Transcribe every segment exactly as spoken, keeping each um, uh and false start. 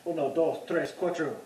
Uno, dos, tres, cuatro.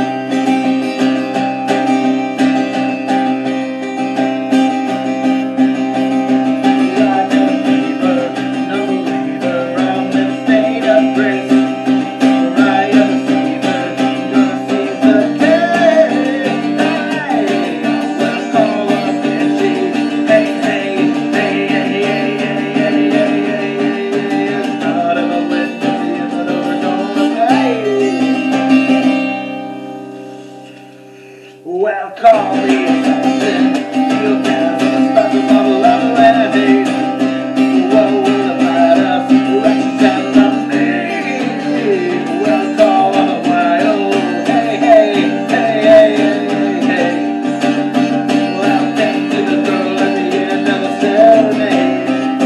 Well, call me something. You'll never start to bubble up when I hate. What will about us? Let's tell them me. Well, call on a while. Hey, hey, hey, hey, hey, hey. Well, get to the girl at the end of the serenade.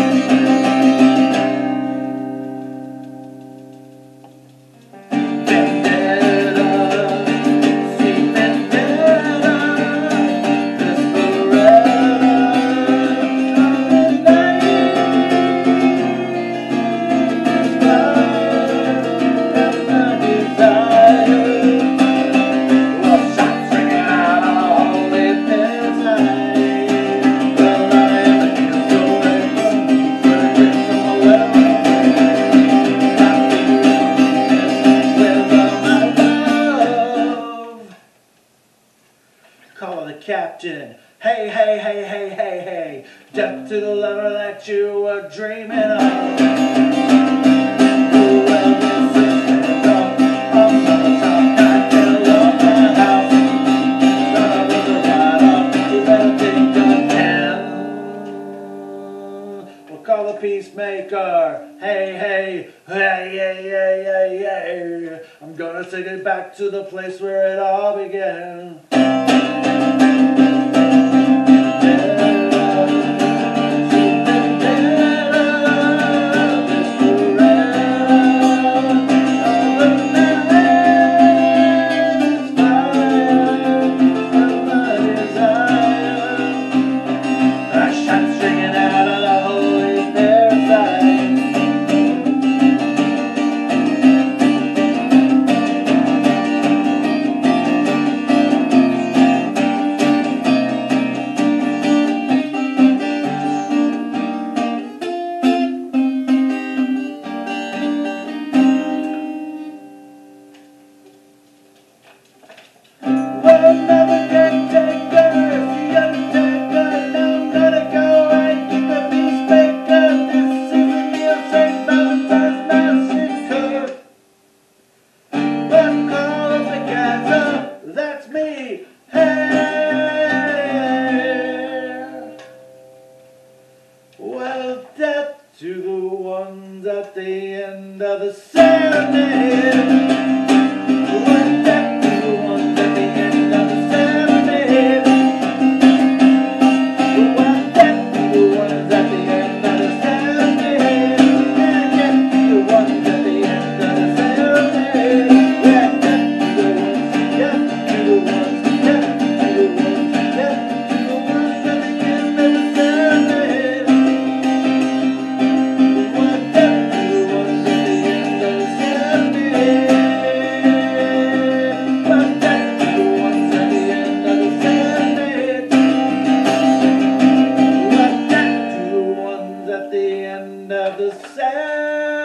Call the captain. Hey, hey, hey, hey, hey, hey. Death to the lover that you were dreaming of. Who will this is up on the top? I fell off my house. Son of a right off. You better take the pen. We'll call the Peacemaker. Hey, hey, hey, hey, hey, hey, hey. I'm gonna take it back to the place where it all began. That's me. Hey. Well, death to the ones at the end of the serenade. Well, death to the ones at the end of the serenade. Well, death to the ones at the end of the serenade. Yeah, death to the ones at the end of the serenade. Yeah, death to the ones, death to the ones. At the end of the sand.